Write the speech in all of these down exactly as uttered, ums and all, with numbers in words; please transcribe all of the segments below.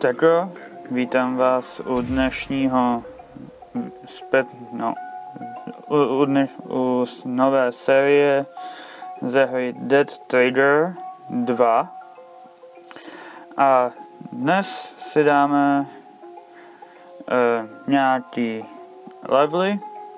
Tak jo, vítám vás u dnešního zpět, no, u, u, dneš, u nové série ze hry Dead Trader dva. A dnes si dáme uh, nějaký levely.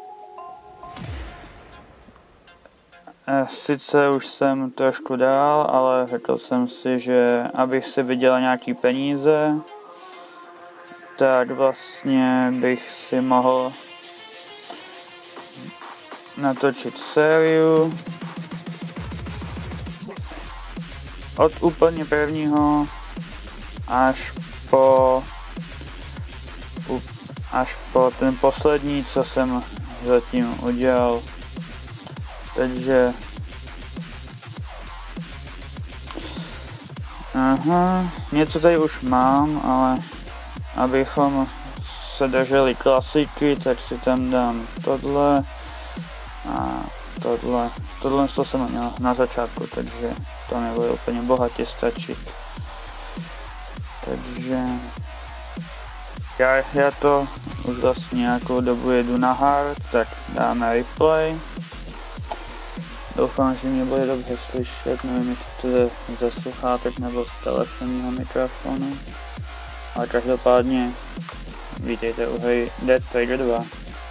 Uh, sice už jsem trošku dál, ale řekl jsem si, že abych si vydělal nějaký peníze, tak vlastně bych si mohl natočit sériu od úplně prvního až po až po ten poslední, co jsem zatím udělal. Takže aha, něco tady už mám, ale abychom se drželi klasiky, tak si tam dám tohle a tohle. Tohle to jsem měl na začátku, takže to nebude úplně bohatě stačit. Takže já, já to už vlastně nějakou dobu jedu na hard, tak dáme replay. Doufám, že mě bude dobře slyšet, nevím, jestli to je ze sluchátek nebo z telefonního mikrofonu. Ale každopádně vítejte u hry Dead Trader dva.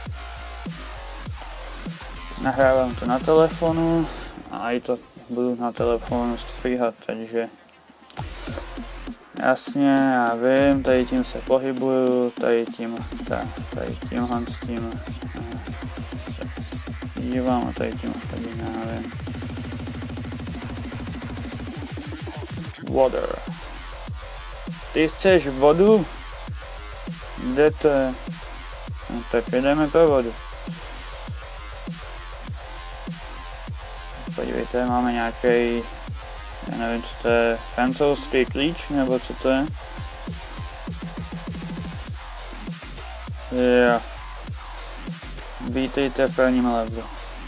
Nahrávám to na telefonu a i to budu na telefonu stříhat, takže jasně, já vím, tady tím se pohybuju, tady tím, tady, tady tímhle s tím se dívám a tady tím tady nevím. Water. Ty chceš vodu? Kde to je? No, tak jdeme pro vodu. Podívejte, máme nějaký, já nevím, co to je, francouzský klíč, nebo co to je? Jo. Vítejte v prvním levelu.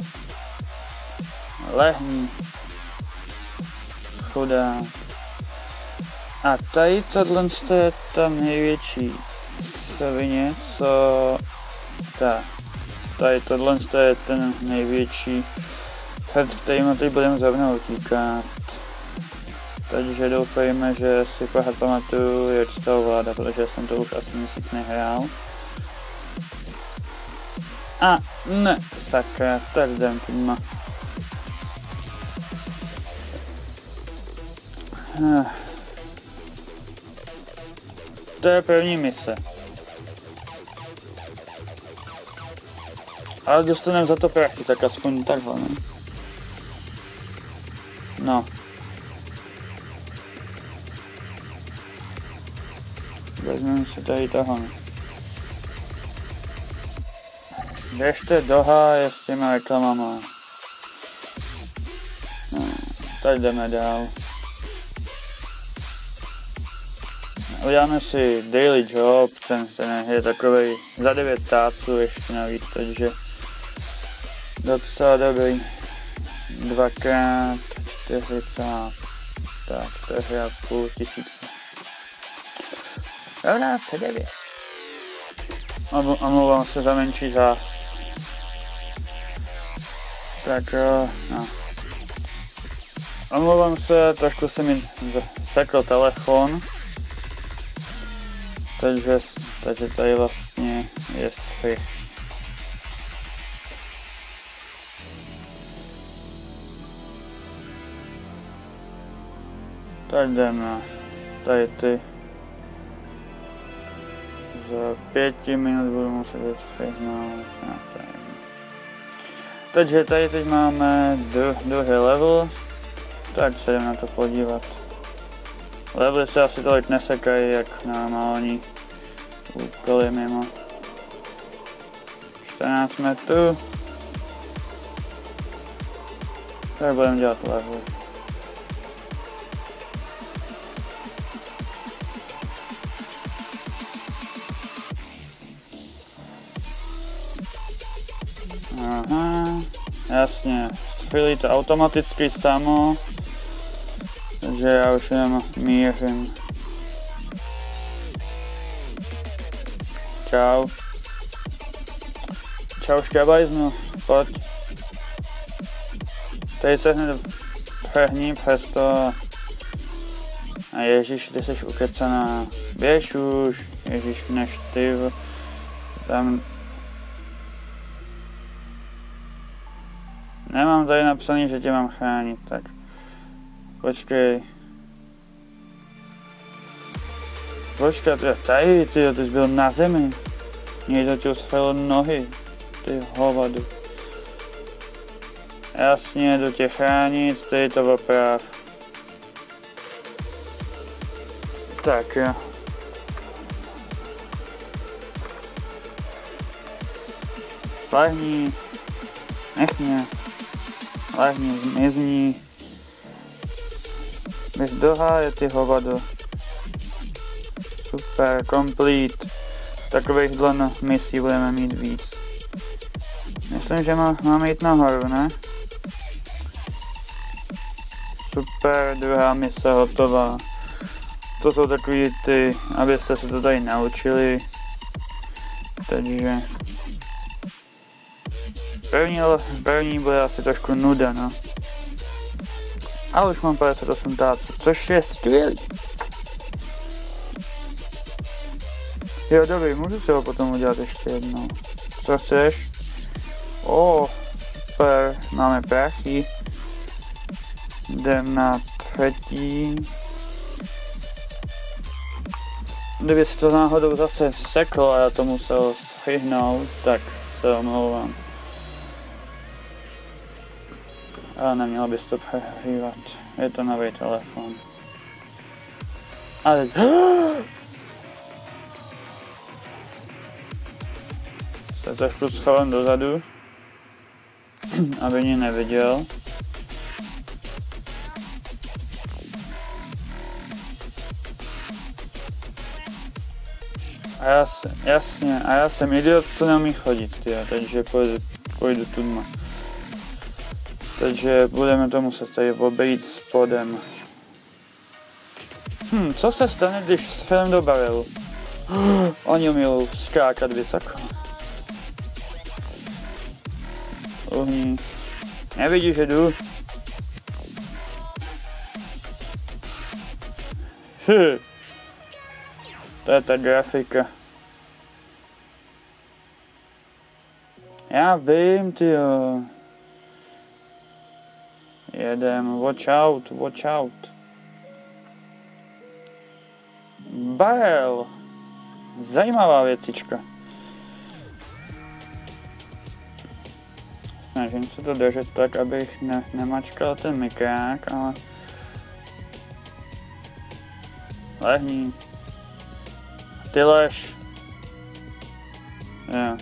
Lehni. Chudák. A tady tohle je ta největší svině, co... Ta. Tady tohle je ten největší, před kterým teď budeme zrovna utíkat. Takže doufejme, že si pořád pamatuju, jak se to ovládá, protože jsem to už asi měsíc nehrál. A ne, sakra, tak jdem týma. To je první mise. Ale dostaneme za to prachy, tak aspoň takhle, ne? No. Vezmeme si tady toho. Běžte do háje s těma reklamama. No, tady jdeme dál. Uděláme si daily job, ten, ten je takovej za devět táců ještě navíc, takže docela dobrý. Dvakrát čtyři a čtyři a půl tisíce. Dobrá, to devět. Omlouvám se za menší zás. Tak jo, no. Omlouvám se, trošku se mi sekl telefon. Takže, takže tady vlastně je střih. Tak jdeme, tady ty. Za pěti minut budu muset vystřihnout. No, takže tady teď máme dru, druhý level, tak se jdeme na to podívat. Levely se asi tolik nesekají jak normální úkoly mimo. čtrnáct metrů. Tak budeme dělat levely. Aha, jasně, střílí to automaticky samo, takže já už jenom mířím. čau. Čau šťabajznu, pojď. Tady se hned přehní přes to. A ježiš, ty jsi ukecaná. Běž už, ježiš, než ty tam. Nemám tady napsaný, že tě mám chránit, tak počkej. Počkej, tady, ty, ty jsi byl na zemi. Někdo ti odstřelil nohy, ty hovadu. Jasně, jdu tě chránit, tady to oprav. Tak jo. Lehni. Nech mě. Lehni, zmizni. Běž do háje, ty hovado. Super, complete. Takovýchhle misí budeme mít víc. Myslím, že má, máme jít nahoru, ne? Super, druhá mise hotová. To jsou takový ty, abyste se to tady naučili. Takže... První, první bude asi trošku nuda, no. Ale už mám padesát osm táců, což je skvělý. Jo, dobrý, můžu si ho potom udělat ještě jednou. Co chceš? O, super, máme prachy. Jdem na třetí. Kdyby si to náhodou zase sekl a já to musel střihnout, tak se omlouvám. Ale nemělo bys to přehřívat, je to nový telefon. Ale... Se trošku schovám dozadu, aby mě neviděl. A já jsem, jasně, a já jsem idiot, co neumí chodit, tyjo, takže pojdu, pojdu tudma. Takže budeme to muset tady obejít spodem. Hm, co se stane, když střelím do barelu? Oni umí skákat vysoko. Uhni. Nevidíš, že jdu? Hm. To je ta grafika. Já vím, tyjo. Jedem, watch out, watch out. Barel. Zajímavá věcička. Snažím se to držet tak, abych ne, nemačkal ten mikrák, ale... Lehni. Ty lež. Jo.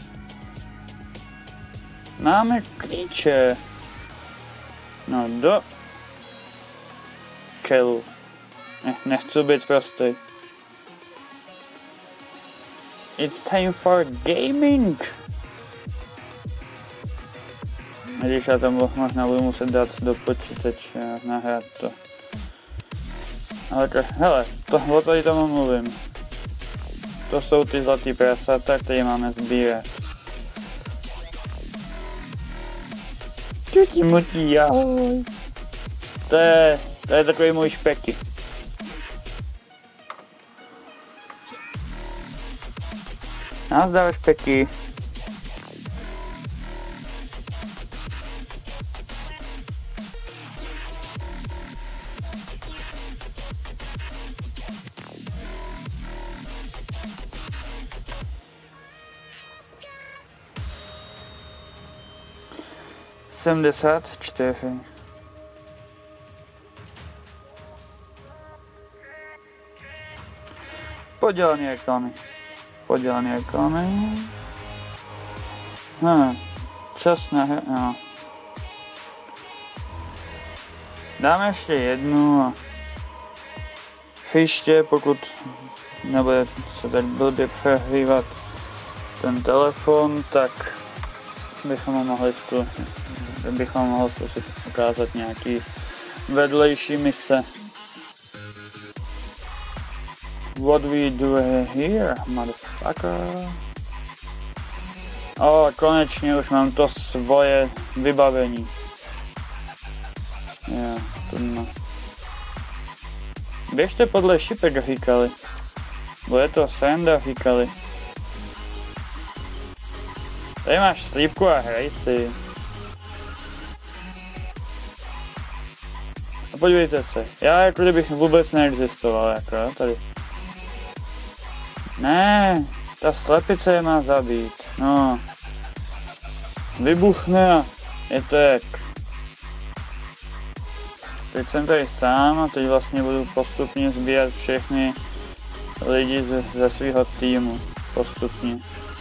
Máme klíče. No do... Kelu. Ne, nechci být prostý. It's time for gaming. Když já to možná budu muset dát do počítače a nahrát to. Ale to, hele, to, o tady tomu mluvím. To jsou ty zlatý prasata, které máme sbírat. Čuti muti, ahoj. To je, to je takový můj špeky. Nazdar špeky. sedmdesát čtyři. Podělaný reklamy. Podělaný reklamy. Hm. Čas na hra. No. Dáme ještě jednu a příště, pokud nebude se tak blbě přehřívat ten telefon, tak bychom mohli zkusit, bychom mohli zkusit ukázat nějaký vedlejší mise. What we do here, motherfucker? O, konečně už mám to svoje vybavení. Jo, tudno. Běžte podle šipek, říkali. Bo je to sranda, říkali. Tady máš slípku a hraj si. A podívejte se, já jako kdybych vůbec neexistoval, jako tady. Ne, ta slepice je má zabít, no. Vybuchne a je to jak. Teď jsem tady sám a teď vlastně budu postupně sbírat všechny lidi ze, ze svého týmu. Postupně.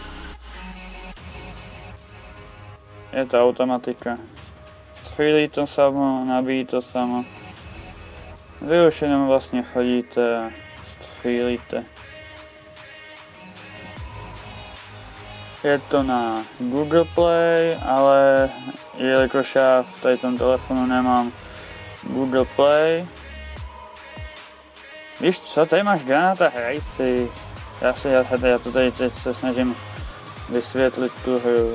Je to automatika. Střílí to samo, nabíjí to samo. Vy už jenom vlastně chodíte a střílíte. Je to na Google Play, ale jelikož já v tady tom telefonu nemám Google Play. Víš co, tady máš granáta, hraj si. Já, si, já, já to tady teď se snažím vysvětlit tu hru.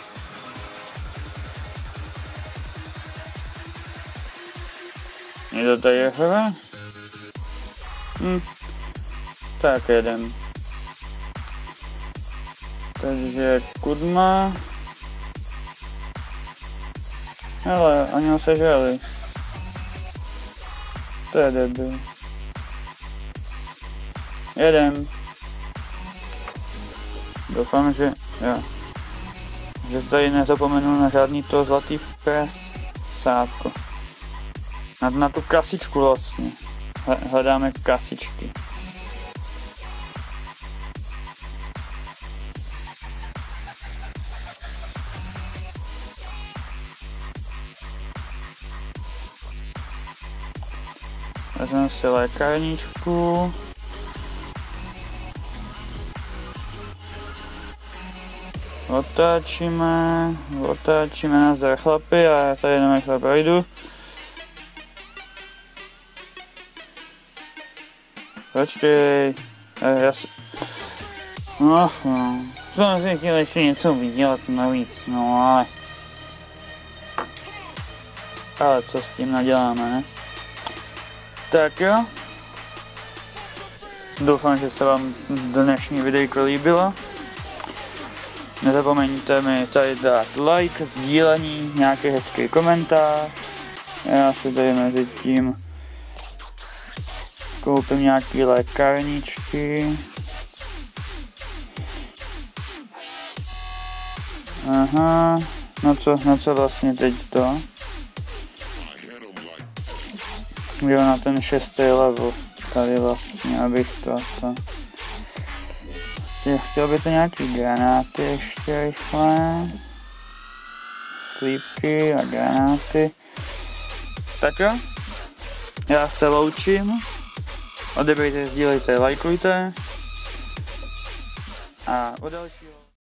Je to tady hra? Hm. Tak jedem. Takže Kudma. Hele, oni ho sežrali. To je debil. Jedem. Doufám, že jo. Že tady nezapomenu na žádný to zlatý prasátko. Na, na tu kasičku vlastně. Hledáme kasičky. Vezmeme si lékárničku. Otáčíme, otáčíme nazdar chlapi a já tady jenom rychle projdu. Počkej, já si... No, no, jsem si chtěl ještě něco vydělat navíc, no ale... Ale co s tím naděláme, ne? Tak jo. Doufám, že se vám dnešní videjko líbilo. Nezapomeňte mi tady dát like, sdílení, nějaký hezký komentář. Já si tady mezi tím koupím nějaký lékárničky. Aha, no co, no co vlastně teď to? Jo, na ten šestý level, tady vlastně, abych to, to. Chtěl by to nějaký granáty ještě rychle. Slípky a granáty. Tak jo, já se loučím. Odebejte, sdílejte, lajkujte. A u dalšího